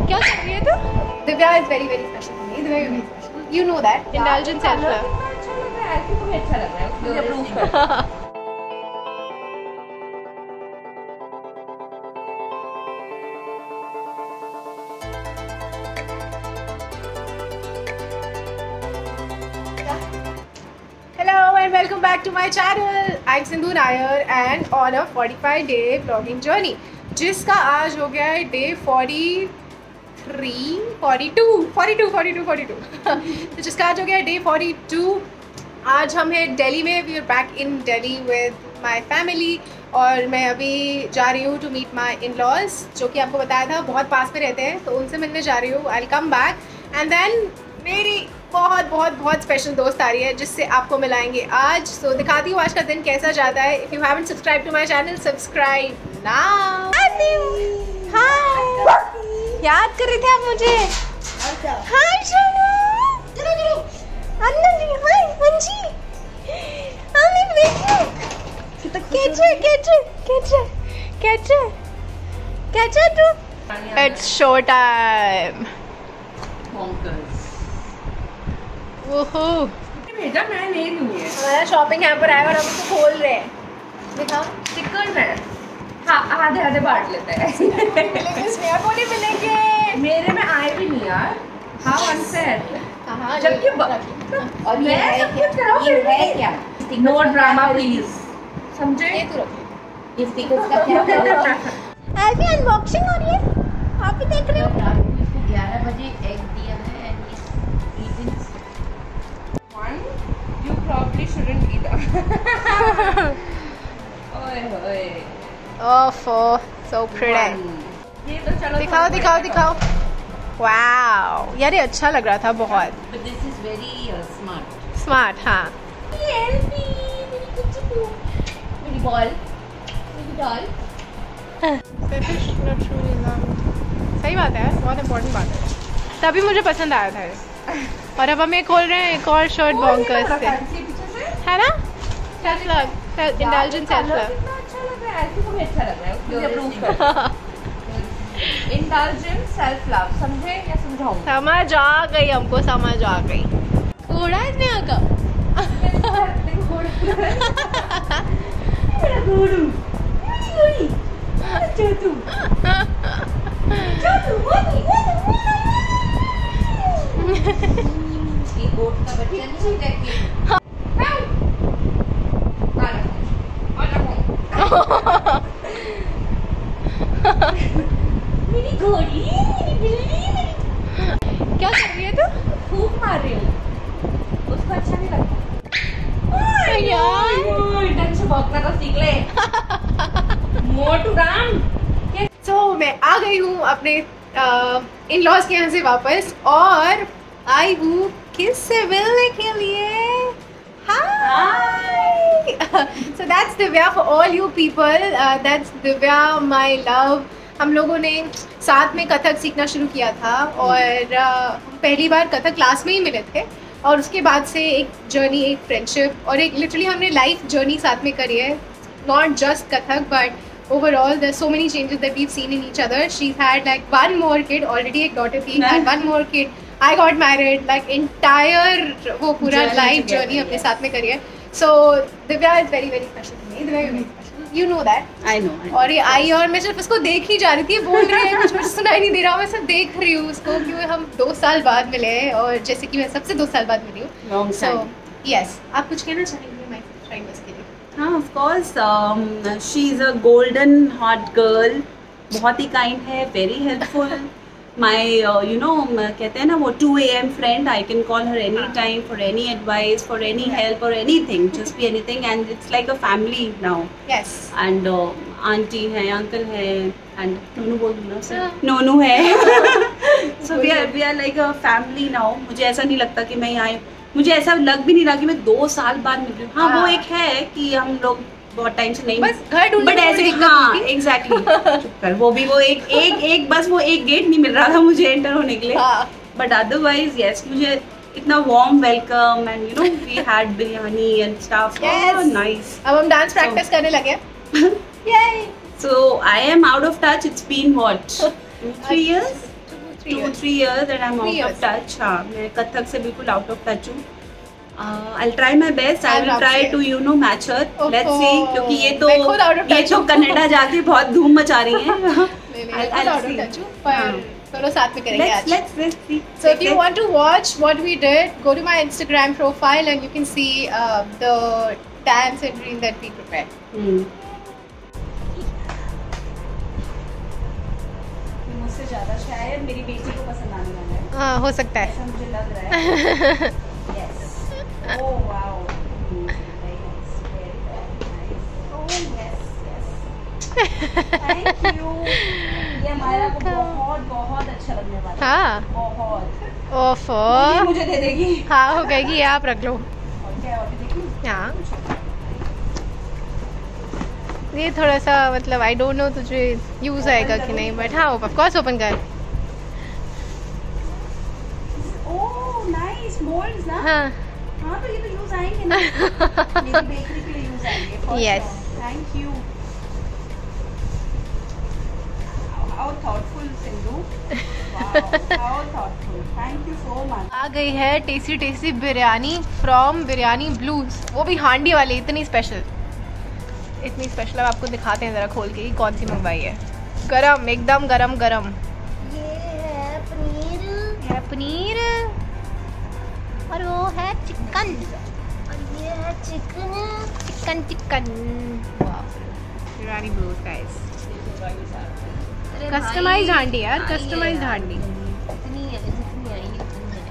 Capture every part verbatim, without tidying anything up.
क्या कर रही है तू? Divya is very very special to me. Divya is very special. You know that. Indulgent self love. ऐसे तुम्हें अच्छा लग रहा है, मुझे अप्रूव कर। Hello and welcome back to my channel. I'm Sindhu Nair and on a forty-five day vlogging journey, जिसका आज हो गया है day forty-three, forty-two, forty-two, forty-two, forty-two. तो जिसका आज हो गया है डे forty-two. आज हम हैं दिल्ली में. We are back in Delhi with my family और मैं अभी जा रही हूँ to meet my in-laws, जो कि आपको बताया था बहुत पास में रहते हैं, तो उनसे मिलने जा रही हूँ. I'll come back and then मेरी बहुत बहुत बहुत स्पेशल दोस्त आ रही है जिससे आपको मिलाएंगे आज. सो so, दिखाती हूँ आज का दिन कैसा जाता है. If you haven't subscribe to my channel, subscribe now. Hi, याद कर रहे थे आप मुझे? हाय सोनू, चलो चलो अंदर जी. हाय मंजी, आने देखो तो कैचे कैचे कैचे कैचे कैचे तू. It's show time. ओहो, भेजा मैं नहीं लूँगी. हमारा शॉपिंग यहाँ पर आया और हम उसको खोल रहे हैं. दिखाओ. चिकन है. हाँ, आधे आधे बांट लेते हैं. मिलेंगे इसमें यार, वो नहीं मिलेंगे. मेरे में आए भी नहीं यार. हाँ, वन सेट. हाँ, जबकि और ये है क्या? ये है क्या? No drama please. समझे? ये तू रख. ये स्टिकर्स का क्या? ऐसी अनबॉक्सिंग हो रही है, आप भी देख रहे हो. ग्यारह बजे एग दिया है and he's eating. One, you probably shouldn't eat that. ओए ओए. ओफो, so pretty. ये तो चलो. दिखाओ दिखाओ दिखाओ. वाओ यार, ये अच्छा लग रहा था बहुत. But this is very uh, smart. Smart. हाँ. मेरी बॉल, मेरी डॉल. सही बात है, बहुत इम्पोर्टेंट बात है. तभी मुझे पसंद आया था ये. और अब हम ये खोल रहे हैं एक और शर्ट बॉन्कर्स से, है ना? Self love, indulgent self love. अच्छा लग रहा है. ऐसे तुम्हें अच्छा लग रहा है, मुझे अप्रूव कर. Indulgent self love. समझे या समझाऊं? समझ आ गई, हमको समझ आ गई. घोड़ा है इसमें आका. मेरा घोड़ू. मेरी घोड़ी. चोटू. चोटू. मोटू मोटू. ये गोट का बच्चा नहीं है कि मेरी घोड़ी, मेरी बिल्ली, मेरी. क्या कर रही है तू? फूंक मार रही हूँ. उसको अच्छा नहीं लगता. यार ढंग से भौंकना तो सीख ले. मोटू राम. सो so, मैं आ गई हूँ अपने इन लॉज के यहाँ से वापस और आई हूँ किस से मिलने के लिए. Hi. So that's Divya for all you people. That's Divya my love. हम लोगों ने साथ में कथक सीखना शुरू किया था और uh, पहली बार कथक क्लास में ही मिले थे और उसके बाद से एक जर्नी, एक फ्रेंडशिप और एक लिटरली हमने लाइफ जर्नी साथ में करी है. Not just Kathak but overall there's so many changes that we've seen in each other. She's had like one more kid already, एक daughter थी, had one more kid. I got married. Like entire वो पूरा life journey अपने साथ में करी है. So Divya is very very special to me. Divya is very special. You know that. I know. I know. और ये आई और मैं सिर्फ उसको देख ही जा रही थी. बोल रही है कुछ, मुझे सुनाई नहीं दे रहा. मैं सिर्फ देख रही हूँ उसको क्योंकि हम दो साल बाद मिले और जैसे कि मैं सबसे दो साल बाद मिली हूँ. Long So time. yes, आप कुछ कहना चाहेंगे my friends के लिए? हाँ, of course. um, she is a golden hot girl. बहुत ही kind है, very helpful. My, uh, you know, कहते हैं ना वो two a m friend. I can call her any time for any advice, for any help or anything. Just be anything, and it's like a family now. Yes. And uh, auntie है, uncle है, and नोनू बोल दूँ ना sir. नोनू है. So we are we are like a family now. मुझे ऐसा नहीं लगता कि मैं यहाँ मुझे ऐसा लग भी नहीं रहा कि मैं दो साल बाद मिल रही हूँ. हाँ, वो एक है कि हम लोग बहुत टाइम से नहीं, बस घर ढूंढने बट ऐसे. हाँ एग्जैक्टली. वो भी वो एक एक एक बस वो एक गेट नहीं मिल रहा था मुझे एंटर होने के लिए. बट अदरवाइज यस, मुझे इतना warm welcome and you know we had biryani and stuff. Nice. अब हम डांस प्रैक्टिस करने लगे. So I am out of touch. It's been what, two, three years? Two, two three years and I am Three out of touch. हाँ, मैं कथक से बिल्कुल out of touch हूँ. I try my best. I will try to you know match her. Let's see, क्योंकि ये तो ये तो कनाडा जाके बहुत धूम मचा रही हैं. चलो साथ में करेंगे आज. Let's let's see. So if you want to watch what we did, go to my Instagram profile and you can see uh, the dance and reel that we prepared. Hmm. मुझसे ज़्यादा शायद मेरी बेटी को पसंद आने वाला है. हाँ, हो सकता है. ऐसा मुझे लग रहा है. Yes. Oh wow. Hmm, very nice. Very very nice. Oh yes yes. Thank you. ये हमारा को बहुत बहुत अच्छा लगने वाला है. हाँ. बहुत. ओफो. ये मुझे दे देगी. हाँ, हो गएगी. ये आप रख लो. और क्या और भी देखी? हाँ. ये थोड़ा सा मतलब आई डोंट नो तुझे यूज आएगा कि नहीं, बट हाँ ऑफ कोर्स ओपन कर. ओह नाइस मोल्ड्स ना. हाँ. हाँ, तो ये तो यूज आएंगे ना. मेरी बेकरी के लिए यूज आएंगे. Yes. Thank you. How thoughtful, Sindhu. Wow, how thoughtful. Thank you so much. आ गई है tasty tasty biryani from biryani blues. वो भी हांडी वाली. इतनी स्पेशल इतनी स्पेशल. अब आपको दिखाते हैं ज़रा खोल के कौन सी मंगवाई है. गरम, एकदम गरम गरम. ये है पनीर. ये है पनीर और वो है चिकन. और ये है chicken chicken chicken. Biryani blues guys. Customized handi यार. कस्टमाइज्ड हांडी. इतनी है, जितनी आई उतनी आई.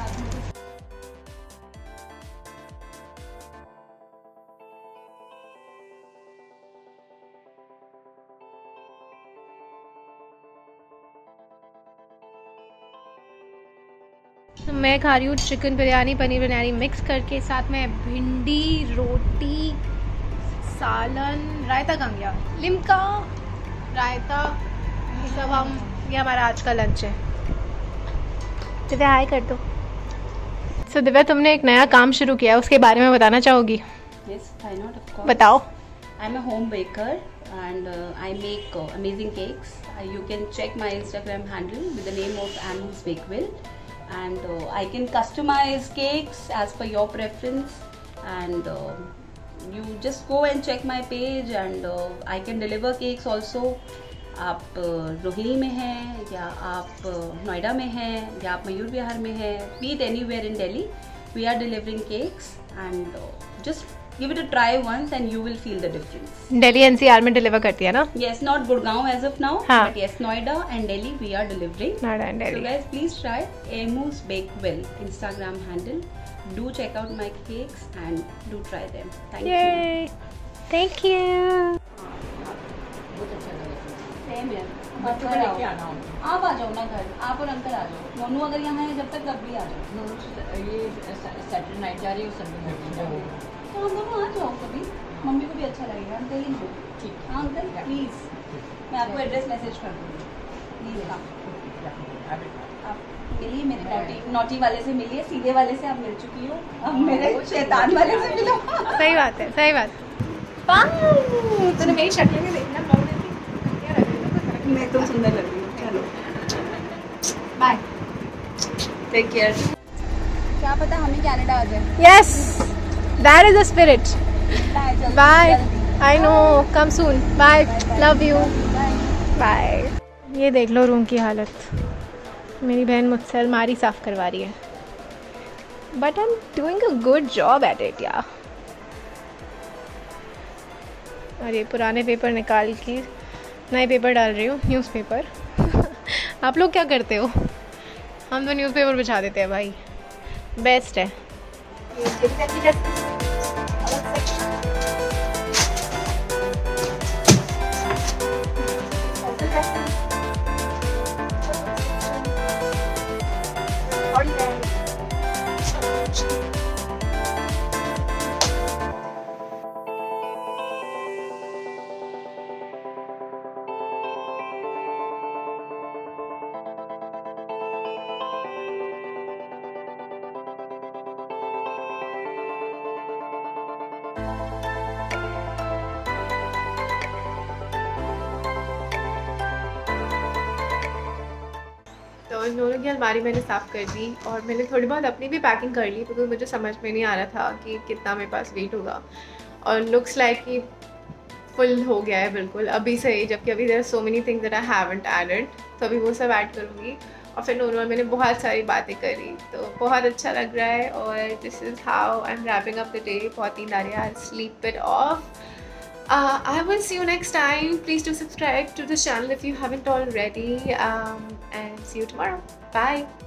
मैं खा रही हूँ चिकन बिरयानी पनीर बिरयानी मिक्स करके. साथ में भिंडी, रोटी, सालन, रायता कहाँ गया, लिमका, रायता. ये सब हम ये हमारा आज का लंच है. दिव्या हाय कर दो. सो दिव्या, तुमने एक नया काम शुरू किया है, उसके बारे में बताना चाहोगी? Yes, why not? Of course. बताओ. I'm a home baker and uh, I make uh, amazing cakes. Uh, you can check my Instagram handle with the name of Amu's Bakewell. And uh, I can customize cakes as per your preference, and uh, you just go and check my page and uh, I can deliver cakes also. आप uh, Rohini में हैं या आप Noida uh, में हैं या आप मयूर विहार में हैं, be it anywhere in Delhi, we are delivering cakes and uh, just give it a try once and you will feel the difference. Delhi NCR में डिलीवर करती है ना? Yes, not Gurgaon as of now, हाँ. but yes, Noida and Delhi we are delivering. Noida and Delhi. So guys, please try Amu's Bakewell Instagram handle. Do check out my cakes and do try them. Thank Yay. you. Thank you. Same here. बच्चों को लेके आना. आप आ जाओ ना घर. आप और अंकल आ जाओ. मोनू अगर यहाँ है जब तक तब भी आ जाओ. ये सैटरडे नाइट जा रही है, संडे नाइट जा रही है. तो हम दोनों आ जाओ कभी. मम्मी को भी अच्छा लगेगा. हम टेलिंग यू. ठीक. हाँ अंकल प्लीज. मैं आपको एड्रेस मैसेज कर दूँगी. प्लीज आप मिलिए मेरे नॉटी नॉटी वाले से मिलिए. सीधे वाले से आप मिल चुकी हो. अब मेरे शैतान वाले से मिलो. सही बात है. सही बात. तूने मेरी शक्ल में देखना. मैं तुम सुंदर लग रही हो. चलो बाय. Take care. क्या पता हमें कनाडा आ जाए. Yes, that is the spirit. Bye. I know. Come soon. Bye. Love you. Bye. ये देख लो रूम की हालत. मेरी बहन मुझसे अलमारी साफ करवा रही है. But I'm doing a good job at it, यार. और ये पुराने पेपर निकाल के नए पेपर डाल रही हूँ. न्यूज़पेपर. आप लोग क्या करते हो? हम तो न्यूज़पेपर बिछा देते हैं भाई. बेस्ट है. और दोनों की अलमारी मैंने साफ़ कर दी और मैंने थोड़ी बहुत अपनी भी पैकिंग कर ली क्योंकि मुझे समझ में नहीं आ रहा था कि कितना मेरे पास वेट होगा और लुक्स लाइक कि फुल हो गया है बिल्कुल अभी से ही, जबकि अभी there are so many things that I haven't added, तो अभी वो सब ऐड करूँगी। और फिर नोनू और मैंने बहुत सारी बातें करी तो बहुत अच्छा लग रहा है और this is how I am wrapping up the day. बहुत नींद आ रही है, I sleep it off. I will see you next time. Please do subscribe to the channel if you haven't already, um, and see you tomorrow. Bye.